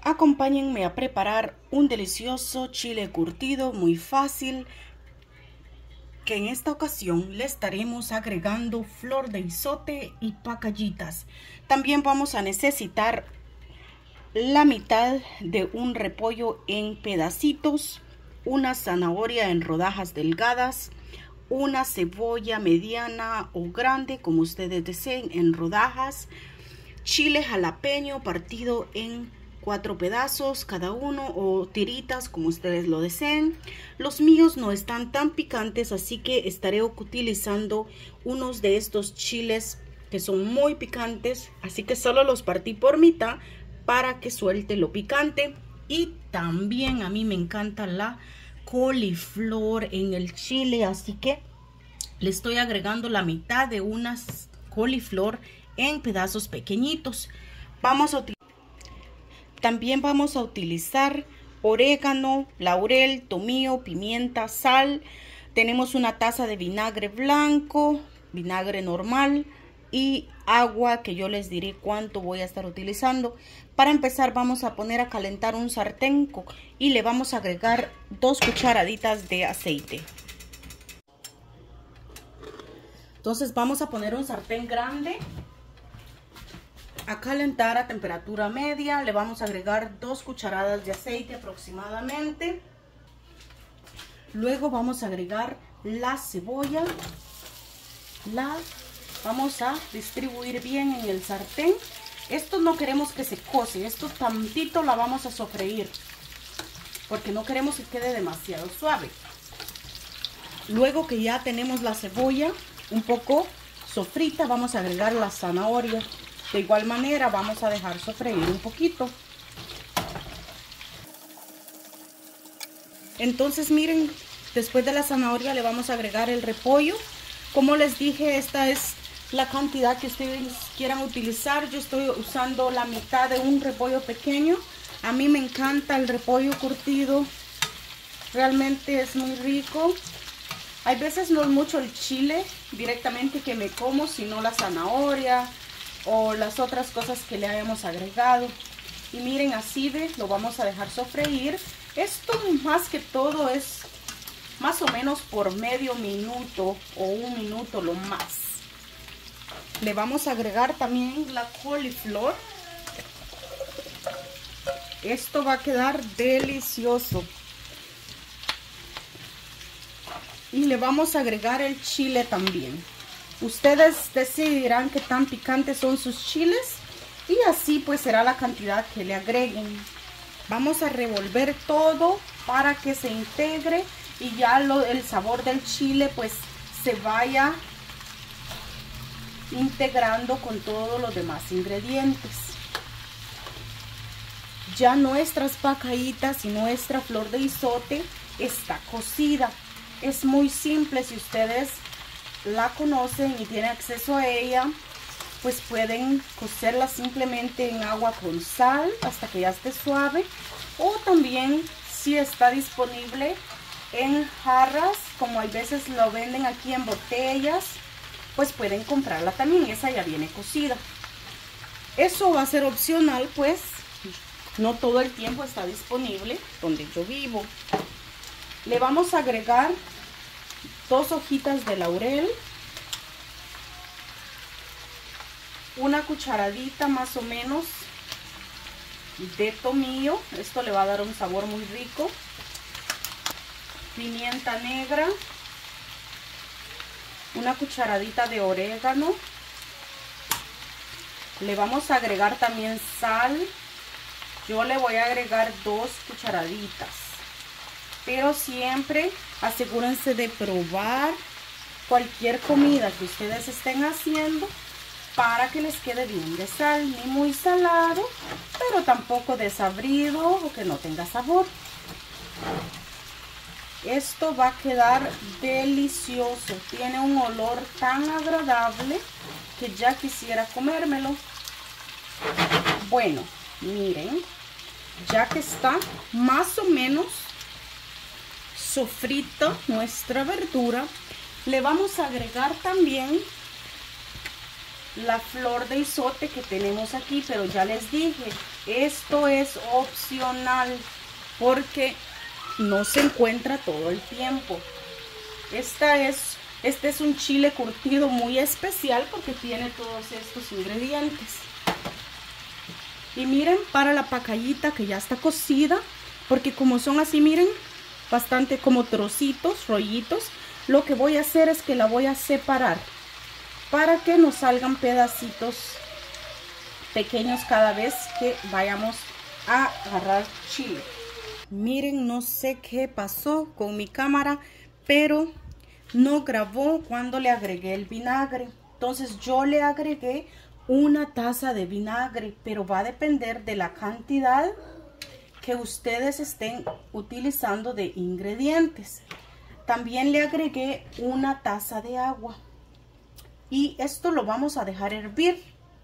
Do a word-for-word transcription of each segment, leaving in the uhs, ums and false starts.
Acompáñenme a preparar un delicioso chile curtido muy fácil, que en esta ocasión le estaremos agregando flor de izote y pacallitas. También vamos a necesitar la mitad de un repollo en pedacitos, una zanahoria en rodajas delgadas, una cebolla mediana o grande como ustedes deseen en rodajas, chile jalapeño partido en cuatro pedazos cada uno o tiritas como ustedes lo deseen. Los míos no están tan picantes, así que estaré utilizando unos de estos chiles que son muy picantes, así que solo los partí por mitad para que suelte lo picante. Y también a mí me encanta la coliflor en el chile, así que le estoy agregando la mitad de una coliflor en pedazos pequeñitos. Vamos a utilizar También vamos a utilizar orégano, laurel, tomillo, pimienta, sal. Tenemos una taza de vinagre blanco, vinagre normal y agua, que yo les diré cuánto voy a estar utilizando. Para empezar vamos a poner a calentar un sartén y le vamos a agregar dos cucharaditas de aceite. Entonces vamos a poner un sartén grande a calentar a temperatura media. Le vamos a agregar dos cucharadas de aceite aproximadamente. Luego vamos a agregar la cebolla. La vamos a distribuir bien en el sartén. Esto no queremos que se cose, esto tantito la vamos a sofreír porque no queremos que quede demasiado suave. Luego que ya tenemos la cebolla un poco sofrita, vamos a agregar la zanahoria. De igual manera vamos a dejar sofreír un poquito. Entonces miren, después de la zanahoria le vamos a agregar el repollo. Como les dije, esta es la cantidad que ustedes quieran utilizar. Yo estoy usando la mitad de un repollo pequeño. A mí me encanta el repollo curtido, realmente es muy rico. Hay veces no es mucho el chile directamente que me como, sino la zanahoria o las otras cosas que le hayamos agregado. Y miren, así de lo vamos a dejar sofreír. Esto más que todo es más o menos por medio minuto o un minuto lo más. Le vamos a agregar también la coliflor. Esto va a quedar delicioso. Y le vamos a agregar el chile también. Ustedes decidirán qué tan picantes son sus chiles y así pues será la cantidad que le agreguen. Vamos a revolver todo para que se integre y ya lo, el sabor del chile pues se vaya integrando con todos los demás ingredientes. Ya nuestras pacallitas y nuestra flor de izote está cocida. Es muy simple. Si ustedes la conocen y tienen acceso a ella, pues pueden cocerla simplemente en agua con sal hasta que ya esté suave, o también si está disponible en jarras, como hay veces lo venden aquí en botellas, pues pueden comprarla también, esa ya viene cocida. Eso va a ser opcional, pues no todo el tiempo está disponible donde yo vivo. Le vamos a agregar dos hojitas de laurel, una cucharadita más o menos de tomillo, esto le va a dar un sabor muy rico, pimienta negra, una cucharadita de orégano. Le vamos a agregar también sal. Yo le voy a agregar dos cucharaditas, pero siempre asegúrense de probar cualquier comida que ustedes estén haciendo para que les quede bien de sal, ni muy salado, pero tampoco desabrido o que no tenga sabor. Esto va a quedar delicioso, tiene un olor tan agradable que ya quisiera comérmelo. Bueno, miren, ya que está más o menos sofrita nuestra verdura, le vamos a agregar también la flor de izote que tenemos aquí, pero ya les dije, esto es opcional porque no se encuentra todo el tiempo. Esta es, este es un chile curtido muy especial porque tiene todos estos ingredientes. Y miren, para la pacayita que ya está cocida, porque como son así, miren, bastante como trocitos, rollitos, lo que voy a hacer es que la voy a separar para que nos salgan pedacitos pequeños cada vez que vayamos a agarrar chile. Miren, no sé qué pasó con mi cámara, pero no grabó cuando le agregué el vinagre. Entonces yo le agregué una taza de vinagre, pero va a depender de la cantidad que ustedes estén utilizando de ingredientes. También le agregué una taza de agua y esto lo vamos a dejar hervir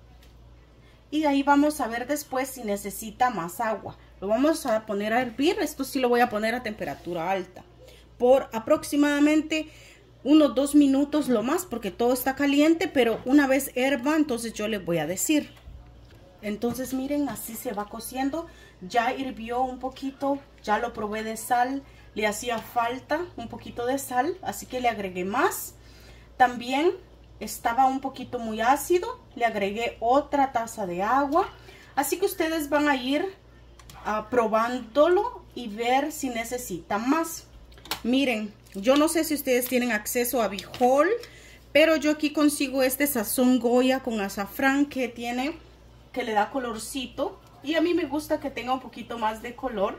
y ahí vamos a ver después si necesita más agua. Lo vamos a poner a hervir. Esto sí lo voy a poner a temperatura alta por aproximadamente unos dos minutos lo más, porque todo está caliente, pero una vez herva entonces yo les voy a decir. Entonces miren, así se va cociendo. Ya hirvió un poquito, ya lo probé de sal, le hacía falta un poquito de sal, así que le agregué más. También estaba un poquito muy ácido, le agregué otra taza de agua. Así que ustedes van a ir uh, probándolo y ver si necesitan más. Miren, yo no sé si ustedes tienen acceso a Bijol, pero yo aquí consigo este sazón Goya con azafrán que tiene, que le da colorcito. Y a mí me gusta que tenga un poquito más de color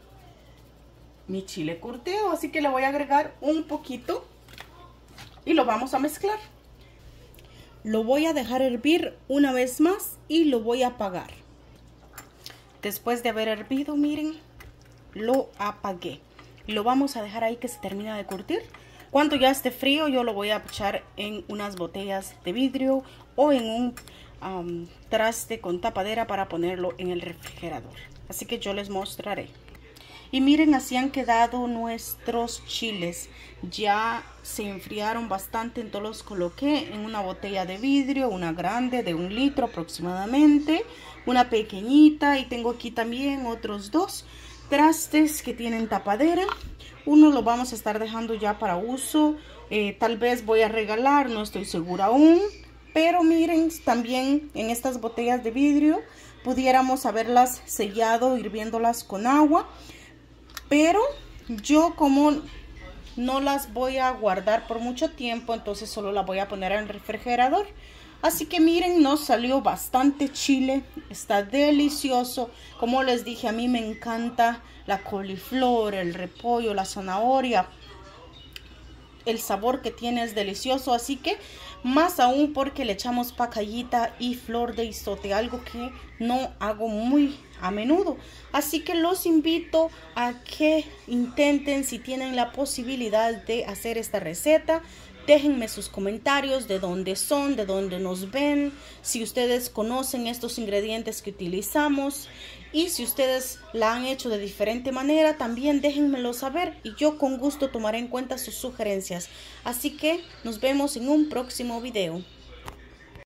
mi chile curtido, así que le voy a agregar un poquito y lo vamos a mezclar. Lo voy a dejar hervir una vez más y lo voy a apagar. Después de haber hervido, miren, lo apagué. Lo vamos a dejar ahí que se termina de curtir. Cuando ya esté frío, yo lo voy a echar en unas botellas de vidrio o en un um, traste con tapadera para ponerlo en el refrigerador. Así que yo les mostraré. Y miren, así han quedado nuestros chiles. Ya se enfriaron bastante, entonces los coloqué en una botella de vidrio, una grande de un litro aproximadamente, una pequeñita, y tengo aquí también otros dos trastes que tienen tapadera. Uno lo vamos a estar dejando ya para uso, eh, tal vez voy a regalar, no estoy segura aún. Pero miren, también en estas botellas de vidrio pudiéramos haberlas sellado hirviéndolas con agua. Pero yo como no las voy a guardar por mucho tiempo, entonces solo las voy a poner en el refrigerador. Así que miren, nos salió bastante chile, está delicioso. Como les dije, a mí me encanta la coliflor, el repollo, la zanahoria. El sabor que tiene es delicioso, así que más aún porque le echamos pacayita y flor de izote, algo que no hago muy a menudo. Así que los invito a que intenten, si tienen la posibilidad de hacer esta receta. Déjenme sus comentarios de dónde son, de dónde nos ven, si ustedes conocen estos ingredientes que utilizamos y si ustedes la han hecho de diferente manera, también déjenmelo saber y yo con gusto tomaré en cuenta sus sugerencias. Así que nos vemos en un próximo video.